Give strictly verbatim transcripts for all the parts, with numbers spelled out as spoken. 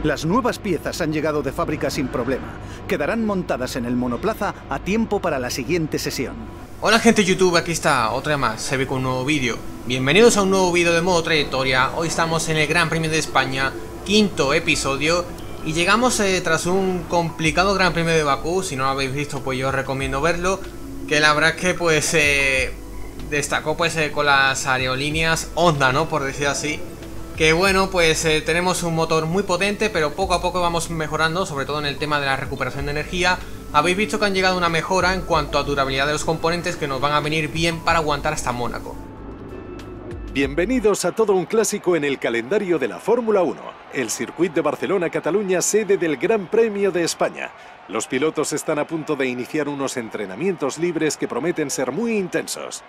Las nuevas piezas han llegado de fábrica sin problema. Quedarán montadas en el monoplaza a tiempo para la siguiente sesión. Hola gente de YouTube, aquí está otra más, se ve con un nuevo vídeo. Bienvenidos a un nuevo vídeo de modo trayectoria. Hoy estamos en el Gran Premio de España, quinto episodio. Y llegamos eh, tras un complicado Gran Premio de Bakú. Si no lo habéis visto, pues yo os recomiendo verlo. Que la verdad es que pues eh, destacó pues eh, con las aerolíneas Honda, ¿no? Por decir así. Que bueno, pues eh, tenemos un motor muy potente, pero poco a poco vamos mejorando, sobre todo en el tema de la recuperación de energía. Habéis visto que han llegado a una mejora en cuanto a durabilidad de los componentes que nos van a venir bien para aguantar hasta Mónaco. Bienvenidos a todo un clásico en el calendario de la Fórmula uno, el Circuit de Barcelona-Cataluña, sede del Gran Premio de España. Los pilotos están a punto de iniciar unos entrenamientos libres que prometen ser muy intensos.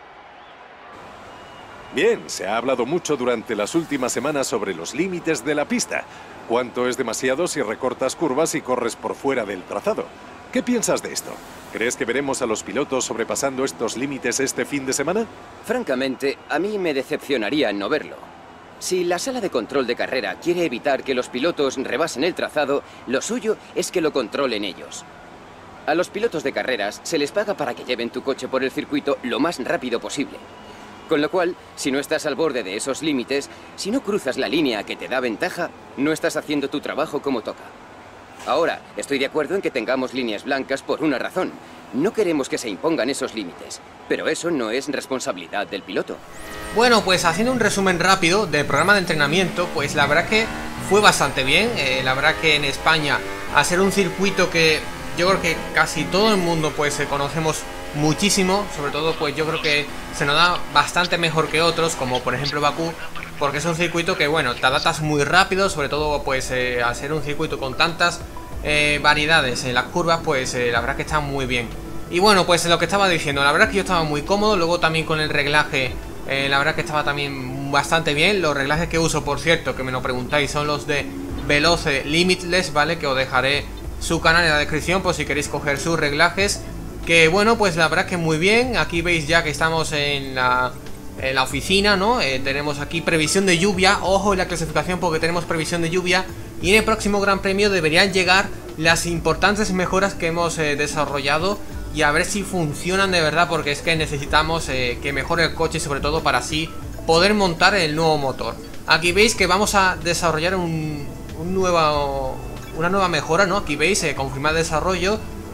Bien, se ha hablado mucho durante las últimas semanas sobre los límites de la pista. ¿Cuánto es demasiado si recortas curvas y corres por fuera del trazado? ¿Qué piensas de esto? ¿Crees que veremos a los pilotos sobrepasando estos límites este fin de semana? Francamente, a mí me decepcionaría no verlo. Si la sala de control de carrera quiere evitar que los pilotos rebasen el trazado, lo suyo es que lo controlen ellos. A los pilotos de carreras se les paga para que lleven tu coche por el circuito lo más rápido posible. Con lo cual, si no estás al borde de esos límites, si no cruzas la línea que te da ventaja, no estás haciendo tu trabajo como toca. Ahora, estoy de acuerdo en que tengamos líneas blancas por una razón. No queremos que se impongan esos límites, pero eso no es responsabilidad del piloto. Bueno, pues haciendo un resumen rápido del programa de entrenamiento, pues la verdad que fue bastante bien. Eh, la verdad que en España, al ser un circuito que yo creo que casi todo el mundo pues eh, conocemos muchísimo, sobre todo pues yo creo que se nos da bastante mejor que otros, como por ejemplo Bakú, porque es un circuito que bueno, te adaptas muy rápido, sobre todo pues eh, al ser un circuito con tantas eh, variedades en las curvas, pues eh, la verdad que está muy bien. Y bueno, pues lo que estaba diciendo, la verdad que yo estaba muy cómodo, luego también con el reglaje, eh, la verdad que estaba también bastante bien. Los reglajes que uso, por cierto, que me lo preguntáis, son los de Veloce Limitless, ¿vale? Que os dejaré su canal en la descripción por si queréis coger sus reglajes. Que bueno, pues la verdad que muy bien. Aquí veis ya que estamos en la, en la oficina, ¿no? Eh, tenemos aquí previsión de lluvia. Ojo en la clasificación porque tenemos previsión de lluvia. Y en el próximo Gran Premio deberían llegar las importantes mejoras que hemos eh, desarrollado. Y a ver si funcionan de verdad, porque es que necesitamos eh, que mejore el coche, sobre todo para así poder montar el nuevo motor. Aquí veis que vamos a desarrollar un, un nuevo, una nueva mejora, ¿no? Aquí veis, eh, confirmar desarrollo.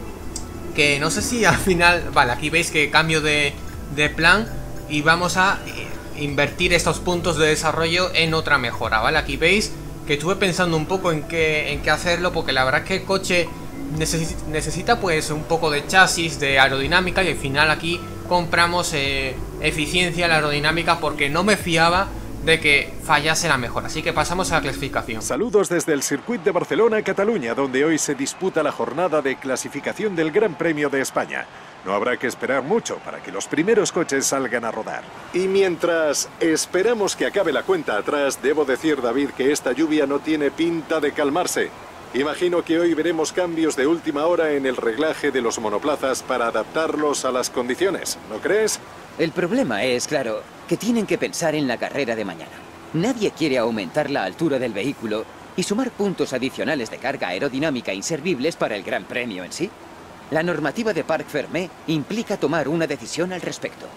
Que no sé si al final... Vale, aquí veis que cambio de, de plan y vamos a invertir estos puntos de desarrollo en otra mejora, ¿vale? Aquí veis que estuve pensando un poco en qué, en qué hacerlo, porque la verdad es que el coche necesita, necesita pues un poco de chasis, de aerodinámica, y al final aquí compramos eh, eficiencia en la aerodinámica porque no me fiaba de que fallase la mejora. Así que pasamos a la clasificación. Saludos desde el Circuit de Barcelona-Cataluña, donde hoy se disputa la jornada de clasificación del Gran Premio de España. No habrá que esperar mucho para que los primeros coches salgan a rodar. Y mientras esperamos que acabe la cuenta atrás, debo decir, David, que esta lluvia no tiene pinta de calmarse. Imagino que hoy veremos cambios de última hora en el reglaje de los monoplazas para adaptarlos a las condiciones, ¿no crees? El problema es, claro, que tienen que pensar en la carrera de mañana. Nadie quiere aumentar la altura del vehículo y sumar puntos adicionales de carga aerodinámica inservibles para el Gran Premio en sí. La normativa de Parc Fermé implica tomar una decisión al respecto.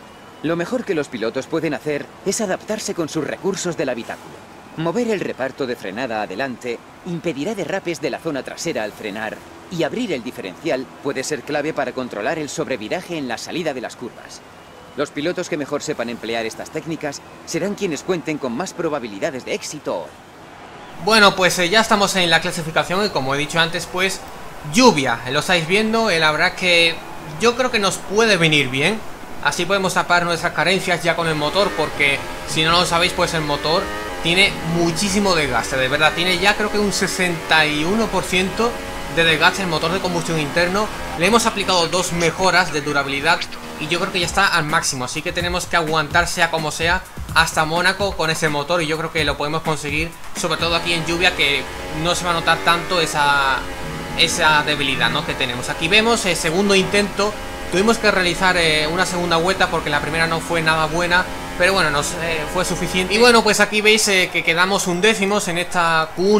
Lo mejor que los pilotos pueden hacer es adaptarse con sus recursos del habitáculo. Mover el reparto de frenada adelante impedirá derrapes de la zona trasera al frenar, y abrir el diferencial puede ser clave para controlar el sobreviraje en la salida de las curvas. Los pilotos que mejor sepan emplear estas técnicas serán quienes cuenten con más probabilidades de éxito hoy. Bueno, pues eh, ya estamos en la clasificación y como he dicho antes, pues lluvia, lo estáis viendo, eh, la verdad que yo creo que nos puede venir bien. Así podemos tapar nuestras carencias ya con el motor, porque si no lo sabéis, pues el motor tiene muchísimo desgaste, de verdad, tiene ya creo que un sesenta y uno por ciento de desgaste el motor de combustión interno. Le hemos aplicado dos mejoras de durabilidad y yo creo que ya está al máximo, así que tenemos que aguantar sea como sea hasta Mónaco con ese motor, y yo creo que lo podemos conseguir, sobre todo aquí en lluvia, que no se va a notar tanto esa, esa debilidad, ¿no?, que tenemos. Aquí vemos el segundo intento. Tuvimos que realizar eh, una segunda vuelta porque la primera no fue nada buena, pero bueno, nos eh, fue suficiente. Y bueno, pues aquí veis eh, que quedamos undécimos en esta Q uno.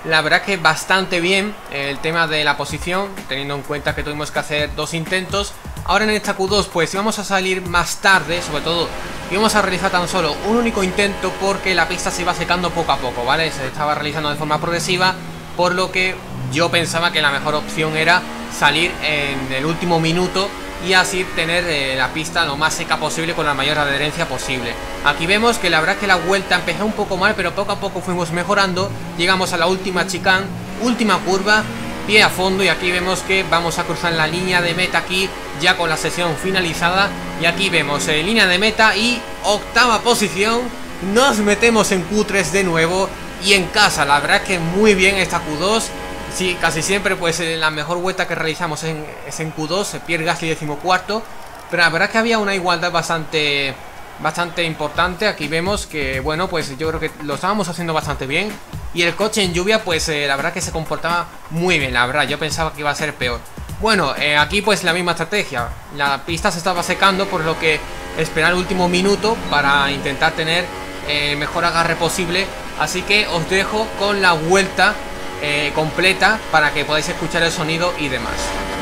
la verdad que bastante bien el tema de la posición, teniendo en cuenta que tuvimos que hacer dos intentos. Ahora en esta Q dos pues íbamos a salir más tarde, sobre todo íbamos a realizar tan solo un único intento porque la pista se iba secando poco a poco, ¿vale? Se estaba realizando de forma progresiva, por lo que yo pensaba que la mejor opción era salir en el último minuto y así tener eh, la pista lo más seca posible con la mayor adherencia posible. Aquí vemos que la verdad que la vuelta empezó un poco mal, pero poco a poco fuimos mejorando. Llegamos a la última chicane, última curva, pie a fondo, y aquí vemos que vamos a cruzar la línea de meta aquí ya con la sesión finalizada. Y aquí vemos eh, línea de meta y octava posición. Nos metemos en Q tres de nuevo y en casa. La verdad que muy bien esta Q dos. Sí, casi siempre pues eh, la mejor vuelta que realizamos en, es en Q dos, Pierre Gasly decimocuarto, pero la verdad que había una igualdad bastante bastante importante. Aquí vemos que, bueno, pues yo creo que lo estábamos haciendo bastante bien, y el coche en lluvia pues eh, la verdad que se comportaba muy bien, la verdad, yo pensaba que iba a ser peor. Bueno, eh, aquí pues la misma estrategia, la pista se estaba secando, por lo que esperar el último minuto para intentar tener el eh, mejor agarre posible, así que os dejo con la vuelta Eh, completa para que podáis escuchar el sonido y demás.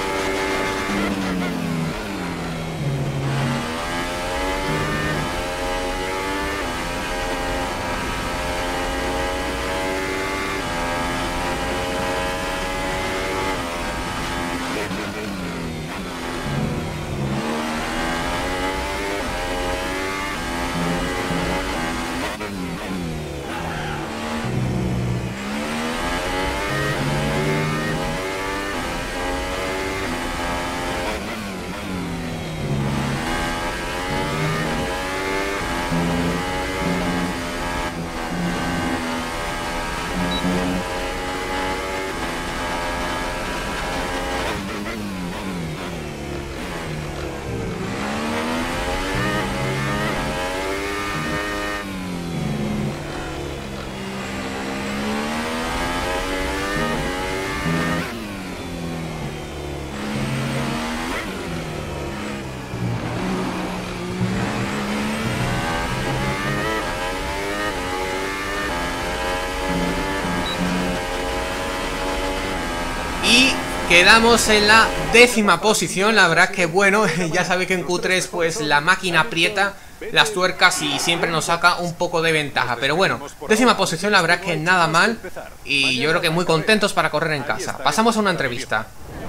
Y quedamos en la décima posición. La verdad que bueno, ya sabéis que en Q tres pues la máquina aprieta las tuercas y siempre nos saca un poco de ventaja. Pero bueno, décima posición, la verdad que nada mal. Y yo creo que muy contentos para correr en casa. Pasamos a una entrevista.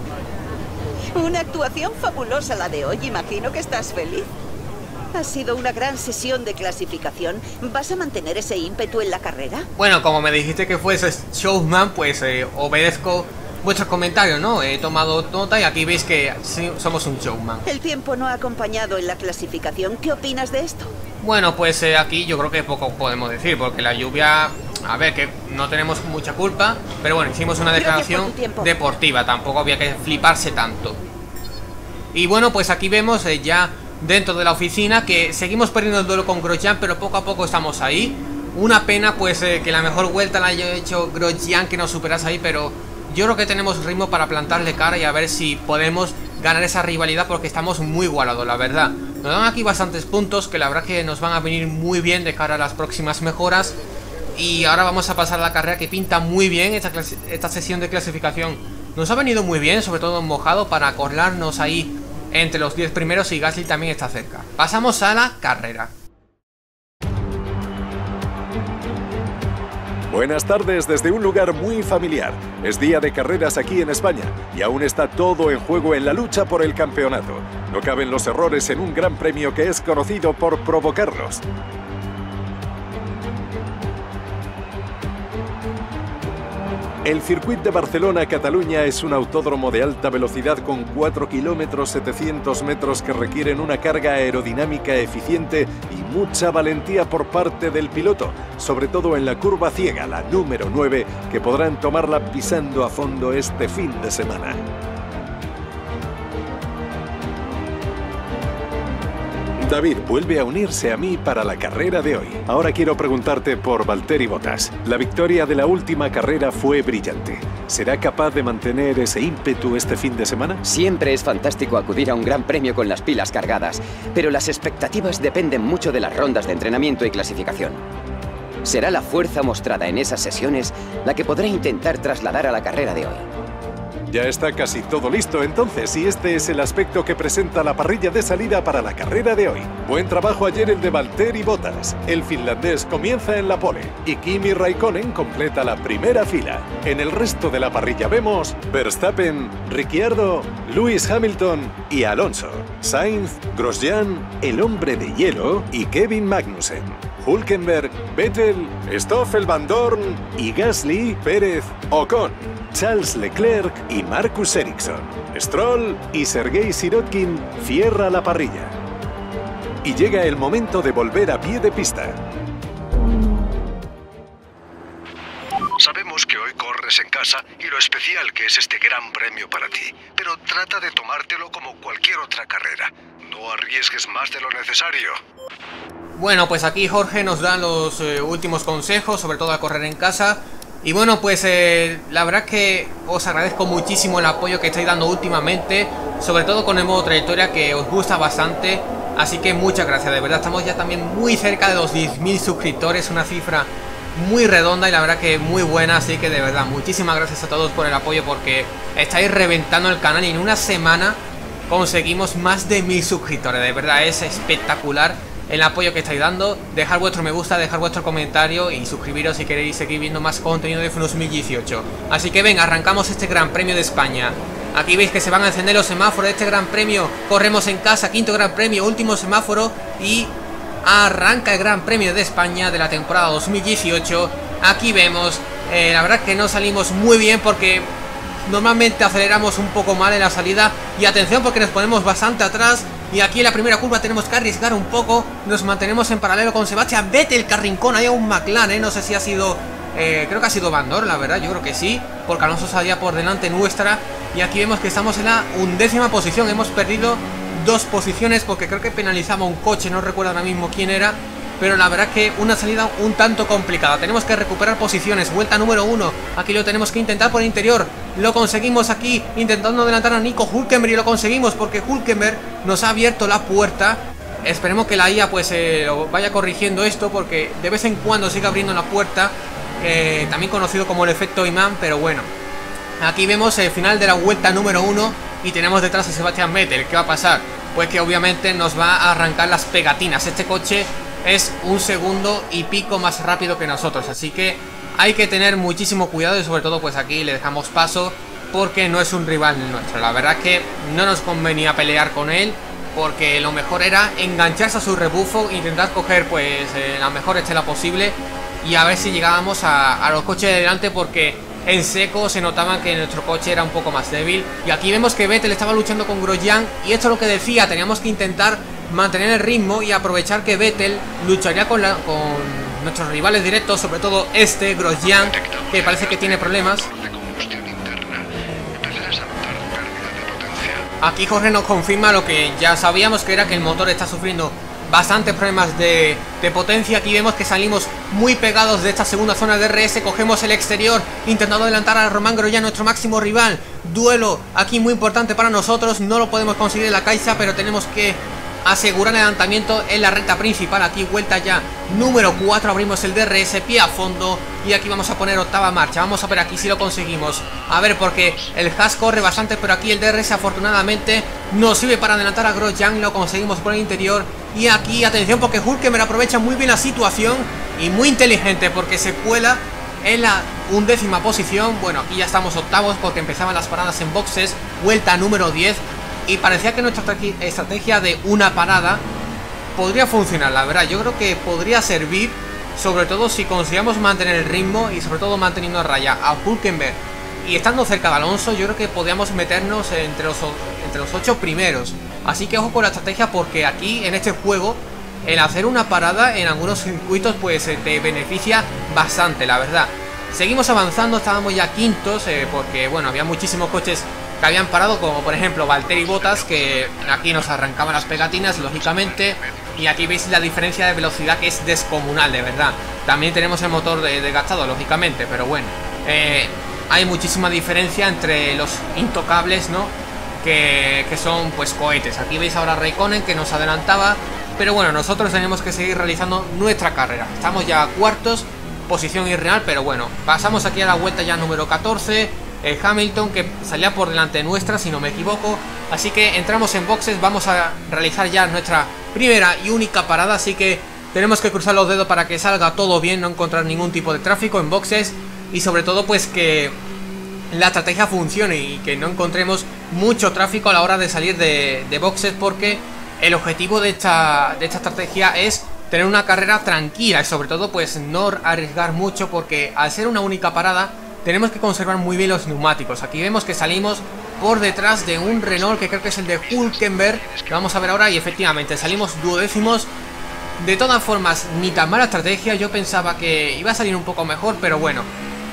Una actuación fabulosa la de hoy, imagino que estás feliz. Ha sido una gran sesión de clasificación. ¿Vas a mantener ese ímpetu en la carrera? Bueno, como me dijiste que fuese showman, pues eh, obedezco vuestros comentarios, ¿no? He tomado nota y aquí veis que sí, somos un showman. El tiempo no ha acompañado en la clasificación. ¿Qué opinas de esto? Bueno, pues eh, aquí yo creo que poco podemos decir, porque la lluvia, a ver, que no tenemos mucha culpa, pero bueno, hicimos una declaración deportiva, tampoco había que fliparse tanto. Y bueno, pues aquí vemos eh, ya dentro de la oficina que seguimos perdiendo el duelo con Grosjean, pero poco a poco estamos ahí. Una pena pues eh, que la mejor vuelta la haya hecho Grosjean, que nos superase ahí, pero yo creo que tenemos ritmo para plantarle cara y a ver si podemos ganar esa rivalidad, porque estamos muy igualados, la verdad. Nos dan aquí bastantes puntos que la verdad que nos van a venir muy bien de cara a las próximas mejoras. Y ahora vamos a pasar a la carrera, que pinta muy bien. Esta, esta sesión de clasificación nos ha venido muy bien, sobre todo en mojado, para colarnos ahí entre los diez primeros, y Gasly también está cerca. Pasamos a la carrera. Buenas tardes desde un lugar muy familiar. Es día de carreras aquí en España y aún está todo en juego en la lucha por el campeonato. No caben los errores en un gran premio que es conocido por provocarlos. El circuito de Barcelona-Cataluña es un autódromo de alta velocidad con cuatro kilómetros setecientos metros que requieren una carga aerodinámica eficiente y mucha valentía por parte del piloto, sobre todo en la curva ciega, la número nueve, que podrán tomarla pisando a fondo este fin de semana. David vuelve a unirse a mí para la carrera de hoy. Ahora quiero preguntarte por Valtteri Bottas. La victoria de la última carrera fue brillante. ¿Será capaz de mantener ese ímpetu este fin de semana? Siempre es fantástico acudir a un gran premio con las pilas cargadas, pero las expectativas dependen mucho de las rondas de entrenamiento y clasificación. será la fuerza mostrada en esas sesiones la que podrá intentar trasladar a la carrera de hoy. Ya está casi todo listo entonces, y este es el aspecto que presenta la parrilla de salida para la carrera de hoy. Buen trabajo ayer el de Valtteri Bottas. El finlandés comienza en la pole y Kimi Raikkonen completa la primera fila. En el resto de la parrilla vemos Verstappen, Ricciardo, Lewis Hamilton y Alonso, Sainz, Grosjean, el hombre de hielo y Kevin Magnussen, Hülkenberg, Vettel, Stoffel Van Dorn y Gasly, Pérez, Ocon, Charles Leclerc y Marcus Ericsson. Stroll y Sergei Sirotkin cierra la parrilla. Y llega el momento de volver a pie de pista. Sabemos que hoy corres en casa y lo especial que es este gran premio para ti, pero trata de tomártelo como cualquier otra carrera. No arriesgues más de lo necesario. Bueno, pues aquí Jorge nos da los eh, últimos consejos, sobre todo a correr en casa. Y bueno, pues eh, la verdad que os agradezco muchísimo el apoyo que estáis dando últimamente, sobre todo con el modo trayectoria, que os gusta bastante. Así que muchas gracias, de verdad estamos ya también muy cerca de los diez mil suscriptores, una cifra muy redonda y la verdad que muy buena. Así que de verdad, muchísimas gracias a todos por el apoyo, porque estáis reventando el canal y en una semana conseguimos más de mil suscriptores. De verdad es espectacular el apoyo que estáis dando. Dejar vuestro me gusta, dejar vuestro comentario y suscribiros si queréis seguir viendo más contenido de F uno dos mil dieciocho. Así que venga, arrancamos este Gran Premio de España. Aquí veis que se van a encender los semáforos de este Gran Premio. Corremos en casa, quinto Gran Premio, último semáforo y arranca el Gran Premio de España de la temporada dos mil dieciocho. Aquí vemos, eh, la verdad que no salimos muy bien porque normalmente aceleramos un poco mal en la salida. Y atención porque nos ponemos bastante atrás. Y aquí en la primera curva tenemos que arriesgar un poco. Nos mantenemos en paralelo con Sebastian Vettel, que arrincona ahí a un McLaren, ¿eh? No sé si ha sido... Eh, creo que ha sido Van Dorn, la verdad, yo creo que sí, porque Alonso salía por delante nuestra. Y aquí vemos que estamos en la undécima posición. Hemos perdido dos posiciones porque creo que penalizaba un coche, no recuerdo ahora mismo quién era. Pero la verdad que una salida un tanto complicada. Tenemos que recuperar posiciones. Vuelta número uno. Aquí lo tenemos que intentar por el interior. Lo conseguimos aquí, intentando adelantar a Nico Hülkenberg. Y lo conseguimos porque Hülkenberg nos ha abierto la puerta. Esperemos que la I A pues eh, vaya corrigiendo esto, porque de vez en cuando sigue abriendo la puerta. eh, También conocido como el efecto imán. Pero bueno, aquí vemos el final de la vuelta número uno. Y tenemos detrás a Sebastian Vettel. ¿Qué va a pasar? Pues que obviamente nos va a arrancar las pegatinas. Este coche es un segundo y pico más rápido que nosotros, así que hay que tener muchísimo cuidado. Y sobre todo pues aquí le dejamos paso porque no es un rival nuestro. La verdad que no nos convenía pelear con él, porque lo mejor era engancharse a su rebufo, intentar coger pues eh, la mejor estela posible y a ver si llegábamos a, a los coches de delante, porque en seco se notaba que nuestro coche era un poco más débil. Y aquí vemos que Vettel estaba luchando con Grosjean, y esto es lo que decía, teníamos que intentar mantener el ritmo y aprovechar que Vettel lucharía con, la, con nuestros rivales directos, sobre todo este Grosjean, que parece que tiene problemas. Aquí Jorge nos confirma lo que ya sabíamos, que era que el motor está sufriendo bastantes problemas de, de potencia. Aquí vemos que salimos muy pegados de esta segunda zona de R S. Cogemos el exterior intentando adelantar a Román Grosjean, nuestro máximo rival. Duelo aquí muy importante para nosotros. No lo podemos conseguir en la Caixa, pero tenemos que asegurar el adelantamiento en la recta principal. Aquí vuelta ya número cuatro, abrimos el D R S, pie a fondo, y aquí vamos a poner octava marcha. Vamos a ver aquí si lo conseguimos. A ver, porque el Haas corre bastante, pero aquí el D R S afortunadamente nos sirve para adelantar a Grosjean. Lo conseguimos por el interior. Y aquí atención porque Hülkenberg aprovecha muy bien la situación y muy inteligente, porque se cuela en la undécima posición. Bueno, aquí ya estamos octavos porque empezaban las paradas en boxes. Vuelta número diez. Y parecía que nuestra estrategia de una parada podría funcionar, la verdad. Yo creo que podría servir, sobre todo si consigamos mantener el ritmo y sobre todo manteniendo a raya a Hülkenberg. Y estando cerca de Alonso, yo creo que podríamos meternos entre los, entre los ocho primeros. Así que ojo con la estrategia, porque aquí en este juego el hacer una parada en algunos circuitos pues te beneficia bastante, la verdad. Seguimos avanzando, estábamos ya quintos, eh, porque bueno, había muchísimos coches que habían parado, como por ejemplo Valtteri Bottas, que aquí nos arrancaban las pegatinas, lógicamente. Y aquí veis la diferencia de velocidad, que es descomunal, de verdad. También tenemos el motor desgastado, lógicamente, pero bueno, eh, hay muchísima diferencia entre los intocables, ¿no? Que, que son pues cohetes. Aquí veis ahora Raikkonen, que nos adelantaba. pero bueno, nosotros tenemos que seguir realizando nuestra carrera. Estamos ya a cuartos, posición irreal, pero bueno, pasamos aquí a la vuelta ya número catorce. El Hamilton, que salía por delante nuestra, si no me equivoco. Así que entramos en boxes, vamos a realizar ya nuestra primera y única parada. Así que tenemos que cruzar los dedos para que salga todo bien, no encontrar ningún tipo de tráfico en boxes. Y sobre todo pues que la estrategia funcione y que no encontremos mucho tráfico a la hora de salir de, de boxes, porque el objetivo de esta, de esta estrategia es tener una carrera tranquila y sobre todo pues no arriesgar mucho, porque al ser una única parada tenemos que conservar muy bien los neumáticos. Aquí vemos que salimos por detrás de un Renault que creo que es el de Hülkenberg, que vamos a ver ahora, y efectivamente salimos duodécimos. De todas formas, ni tan mala estrategia. Yo pensaba que iba a salir un poco mejor, pero bueno,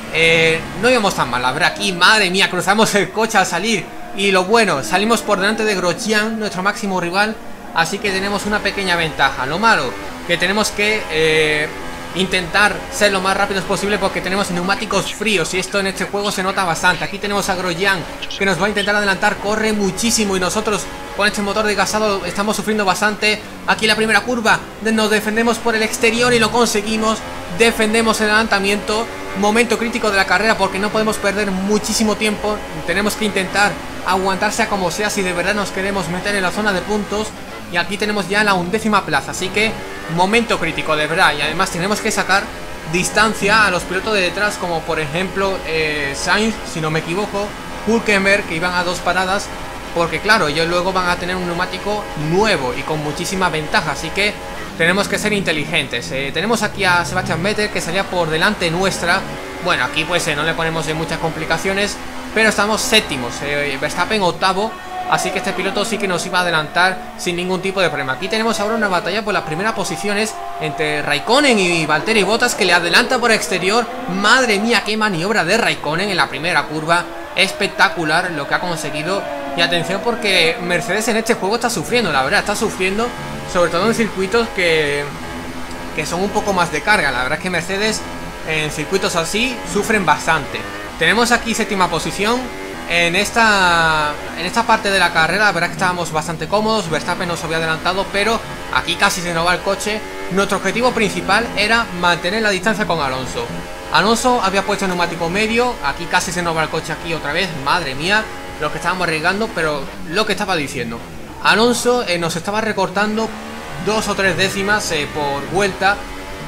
eh, no íbamos tan mal. La verdad, aquí, madre mía, cruzamos el coche al salir. Y lo bueno, salimos por delante de Grosjean, nuestro máximo rival, así que tenemos una pequeña ventaja. Lo malo, que tenemos que eh, intentar ser lo más rápidos posible, porque tenemos neumáticos fríos y esto en este juego se nota bastante. Aquí tenemos a Grosjean, que nos va a intentar adelantar, corre muchísimo y nosotros con este motor desgastado estamos sufriendo bastante. Aquí la primera curva, nos defendemos por el exterior y lo conseguimos. Defendemos el adelantamiento, momento crítico de la carrera porque no podemos perder muchísimo tiempo. Tenemos que intentar aguantarse a como sea si de verdad nos queremos meter en la zona de puntos. Y aquí tenemos ya la undécima plaza, así que momento crítico de verdad. Y además tenemos que sacar distancia a los pilotos de detrás, como por ejemplo eh, Sainz, si no me equivoco, Hülkenberg, que iban a dos paradas, porque claro, ellos luego van a tener un neumático nuevo y con muchísima ventaja, así que tenemos que ser inteligentes. eh, Tenemos aquí a Sebastian Vettel, que salía por delante nuestra. Bueno, aquí pues eh, no le ponemos en muchas complicaciones, pero estamos séptimos, eh, Verstappen octavo. Así que este piloto sí que nos iba a adelantar sin ningún tipo de problema. Aquí tenemos ahora una batalla por las primeras posiciones entre Raikkonen y Valtteri Bottas, que le adelanta por exterior. Madre mía, qué maniobra de Raikkonen en la primera curva. Espectacular lo que ha conseguido. Y atención, porque Mercedes en este juego está sufriendo, la verdad, está sufriendo. Sobre todo en circuitos que, que son un poco más de carga. La verdad es que Mercedes en circuitos así sufren bastante. Tenemos aquí séptima posición. En esta, en esta parte de la carrera, la verdad que estábamos bastante cómodos. Verstappen nos había adelantado, pero aquí casi se nos va el coche. Nuestro objetivo principal era mantener la distancia con Alonso. Alonso había puesto el neumático medio. Aquí casi se nos va el coche aquí otra vez. Madre mía, lo que estábamos arriesgando. Pero lo que estaba diciendo, Alonso eh, nos estaba recortando dos o tres décimas eh, por vuelta.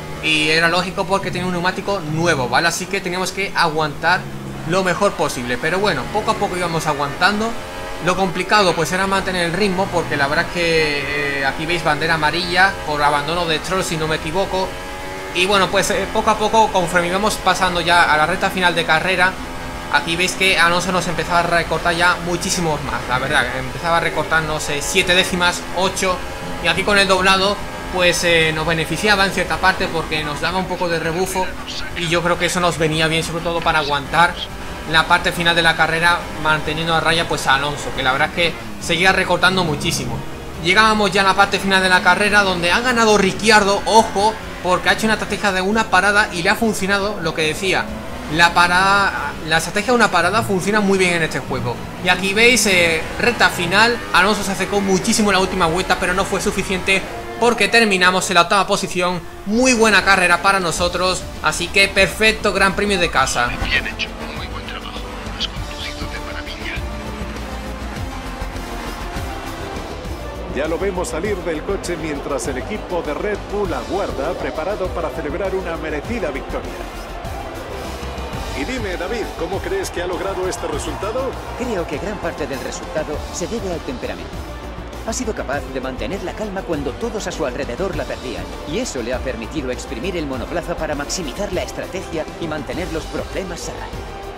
Y era lógico porque tenía un neumático nuevo, ¿vale? Así que teníamos que aguantar lo mejor posible, pero bueno, poco a poco íbamos aguantando. Lo complicado pues era mantener el ritmo, porque la verdad es que eh, aquí veis bandera amarilla por abandono de Stroll, si no me equivoco. Y bueno, pues eh, poco a poco, conforme íbamos pasando ya a la recta final de carrera, aquí veis que Alonso nos empezaba a recortar ya muchísimos más. La verdad, empezaba a recortarnos siete décimas, ocho. Y aquí con el doblado pues eh, nos beneficiaba en cierta parte, porque nos daba un poco de rebufo. Y yo creo que eso nos venía bien, sobre todo para aguantar la parte final de la carrera, manteniendo a raya pues a Alonso, que la verdad es que seguía recortando muchísimo. Llegábamos ya a la parte final de la carrera, donde ha ganado Ricciardo, ojo, porque ha hecho una estrategia de una parada y le ha funcionado lo que decía. La parada, la estrategia de una parada funciona muy bien en este juego. Y aquí veis, eh, recta final, Alonso se acercó muchísimo en la última vuelta, pero no fue suficiente, porque terminamos en la octava posición. Muy buena carrera para nosotros, así que perfecto Gran Premio de casa. Bien hecho, muy buen trabajo. Has conducido de maravilla. Ya lo vemos salir del coche mientras el equipo de Red Bull aguarda, preparado para celebrar una merecida victoria. Y dime, David, ¿cómo crees que ha logrado este resultado? Creo que gran parte del resultado se debe al temperamento. Ha sido capaz de mantener la calma cuando todos a su alrededor la perdían, y eso le ha permitido exprimir el monoplaza para maximizar la estrategia y mantener los problemas a raya.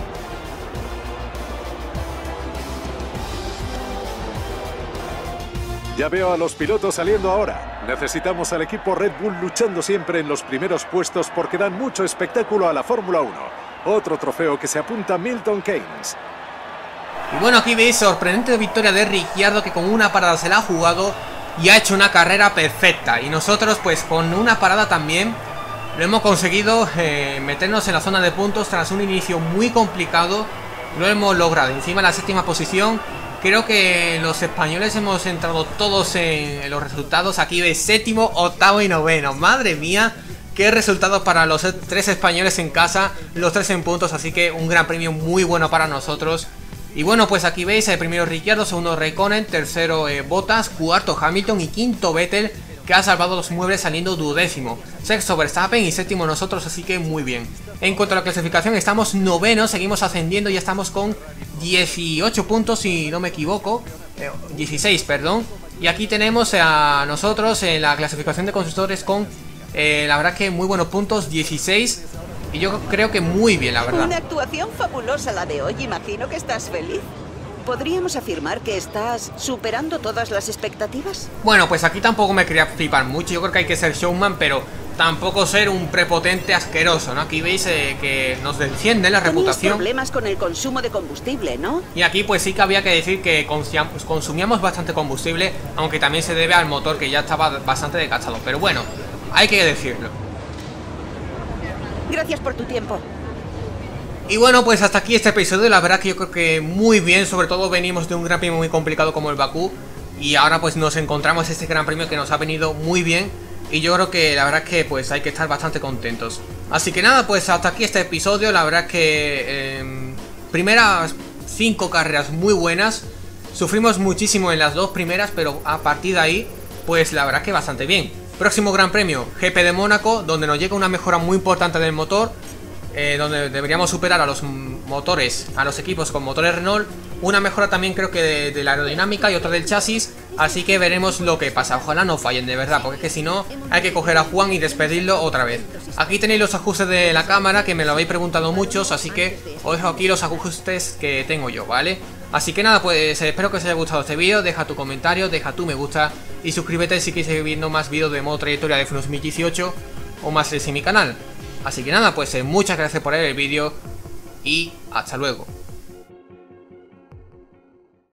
Ya veo a los pilotos saliendo ahora. Necesitamos al equipo Red Bull luchando siempre en los primeros puestos, porque dan mucho espectáculo a la Fórmula uno. Otro trofeo que se apunta a Milton Keynes. Y bueno, aquí veis sorprendente victoria de Ricciardo, que con una parada se la ha jugado y ha hecho una carrera perfecta. Y nosotros pues con una parada también lo hemos conseguido, eh, meternos en la zona de puntos tras un inicio muy complicado. Lo hemos logrado, encima en la séptima posición. Creo que los españoles hemos entrado todos en los resultados. Aquí veis séptimo, octavo y noveno. Madre mía, qué resultados para los tres españoles en casa, los tres en puntos, así que un gran premio muy bueno para nosotros. Y bueno, pues aquí veis el primero Ricciardo, segundo Raikkonen, tercero eh, Bottas, cuarto Hamilton y quinto Vettel, que ha salvado los muebles saliendo duodécimo. Sexto Verstappen y séptimo nosotros, así que muy bien. En cuanto a la clasificación, estamos novenos, seguimos ascendiendo y estamos con dieciocho puntos, si no me equivoco. Eh, dieciséis, perdón. Y aquí tenemos a nosotros en la clasificación de constructores con, eh, la verdad que muy buenos puntos, dieciséis. Y yo creo que muy bien, la verdad. Una actuación fabulosa la de hoy, imagino que estás feliz. ¿Podríamos afirmar que estás superando todas las expectativas? Bueno, pues aquí tampoco me quería flipar mucho. Yo creo que hay que ser showman, pero tampoco ser un prepotente asqueroso, ¿no? Aquí veis eh, que nos defiende la reputación. Tenías problemas con el consumo de combustible, ¿no? Y aquí pues sí que había que decir que consumíamos bastante combustible, aunque también se debe al motor, que ya estaba bastante desgastado. Pero bueno, hay que decirlo. Gracias por tu tiempo. Y bueno, pues hasta aquí este episodio. La verdad que yo creo que muy bien. Sobre todo venimos de un gran premio muy complicado como el Bakú, y ahora pues nos encontramos este gran premio que nos ha venido muy bien. Y yo creo que la verdad que pues hay que estar bastante contentos. Así que nada, pues hasta aquí este episodio. La verdad que eh, primeras cinco carreras muy buenas. Sufrimos muchísimo en las dos primeras, pero a partir de ahí pues la verdad que bastante bien. Próximo gran premio, G P de Mónaco, donde nos llega una mejora muy importante del motor, eh, donde deberíamos superar a los motores, a los equipos con motores Renault. Una mejora también creo que de, de la aerodinámica y otra del chasis. Así que veremos lo que pasa. Ojalá no fallen de verdad, porque es que si no hay que coger a Juan y despedirlo otra vez. Aquí tenéis los ajustes de la cámara, que me lo habéis preguntado muchos, así que os dejo aquí los ajustes que tengo yo, ¿vale? Así que nada, pues espero que os haya gustado este vídeo. Deja tu comentario, deja tu me gusta y suscríbete si quieres seguir viendo más vídeos de modo trayectoria de F uno dos mil dieciocho o más en mi canal. Así que nada, pues muchas gracias por ver el vídeo y hasta luego.